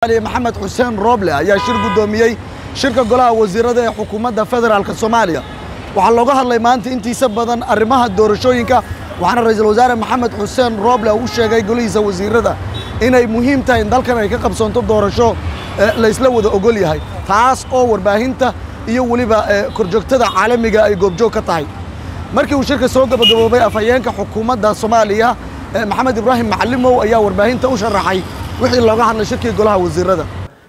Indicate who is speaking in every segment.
Speaker 1: محمد حسين روبلي ayaa shir gudoomiyay shirka golaha wasiirada ee xukuumadda federaalka Soomaaliya waxa looga hadlay maanta intiisa badan arrimaha doorashooyinka waxaana ra'iisul wasaare Maxamed Xuseen Roble uu sheegay golihiisa wasiirada inay muhiim tahay in dalkan ay ka qabsanto doorasho la isla wada ogol yahay taas oo warbaahinta iyo waliba korjoogtada caalamiga ay goobjoog ka tahay markii uu shirka soo gabagaboobay afhayeenka xukuumadda Soomaaliya Maxamed Ibrahim Macallimow ayaa warbaahinta u sharaxay wixii looga hadlay shirkii golaha wasiirada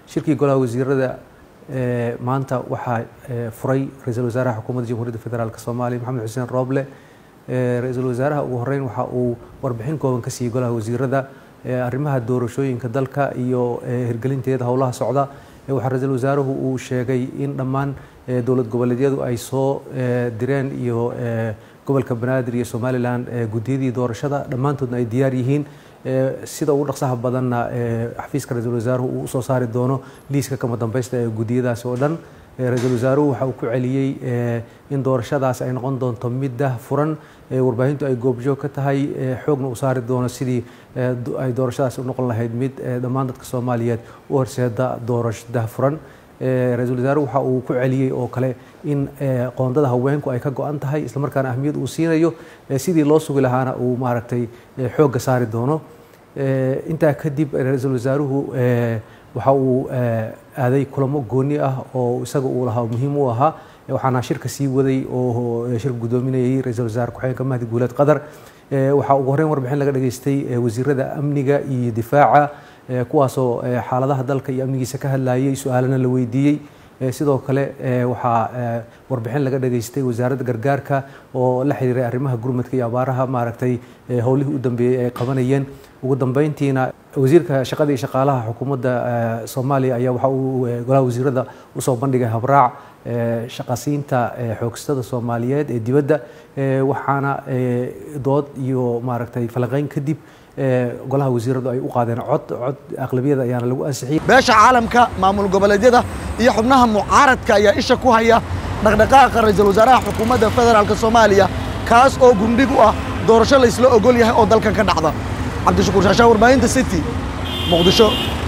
Speaker 1: maanta waxa furay ra'iisul wasaaraha xukuumadda jamhuuriyadda federaalka Soomaaliya Maxamed Xuseen Roble ra'iisul wasaaraha ugu horeyn waxa uu warbixin kooban ka siiyay golaha wasiirada arrimaha doorashooyinka dalka iyo hirgelinteeda howlaha socda waxa ra'iisul wasaaruhu uu sheegay in dhammaan dawlad goboleedyadu ay soo direen iyo gobolka Banaadir iyo Somaliland gudiyadii doorashada dhammaantoodna ay diyaar yihiin sida uu dhaqsaha badanna xafiiska ra'iisul wasaaruhu uu soo saari doono liiska kama dambaysta ee gudiyadaas oo dhan ra'iisul wasaaruhu waxa uu ku celiyay in doorashadaas ay noqon doonto mid furan warbaahintu ay goobjoog ka tahay xoogna u saari doono sidii ay doorashadaas u noqon lahayd mid dhammaan dadka Soomaaliyeed u horseeda doorashada furan ra'iisul wasaaruhu waxa uu ku celiyay oo kale in qoondada haweenku ay ka go'an tahay isla markaana ahmiyad uu siinayo sidii loo sugi lahaana uu maaragtay xoogga saari doono inta kadib ra'iisul wasaaruhu waxa uu aaday kulamo gooni ah oo isaga uu lahaa muhiim u ahaa waxaana shirka sii waday oo shir gudoominayay ra'iisul wasaar ku-xigeenka Mahdi Guuleed Qadar waxa ugu horeyn warbixin laga dhageystay wasiirada amniga iyo difaaca kuwaasoo xaaladaha dalka iyo amnigiisa ka hadlayay su'aalana la weydiiyay sidoo kale waxa warbixin laga dhageystay wasaaradda gargaarka oo la xiriiray arrimaha gurmadka iyo abaaraha maaragtay howlihii u dambeeyay ay qabanayeen ugu dambeyntiina wasiirka shaqada iyo shaqaalaha xukuumadda Soomaaliya ayaa waxa uu golaha wasiirada u soo bandhigay habraac shaqasiinta xoogstada Soomaaliyeed ee dibadda waxaana dood iyo maaragtay falaqeyn kadib golaha wasiiradu ay u qaadeen cod aqlabiyada ayaana lagu ansixiyay beesha caalamka maamul goboleedyada iyo xubnaha mucaaradka ayaa isha ku haya dhaqdhaqaaqa ra'iisul wasaaraha xukuumadda federaalka Soomaaliya kaas oo gundhig u ah doorasho la isla ogol yahay oo dalkan ka dhacda Cabdishakuur Shaashaa warbaahinta City Muqdisho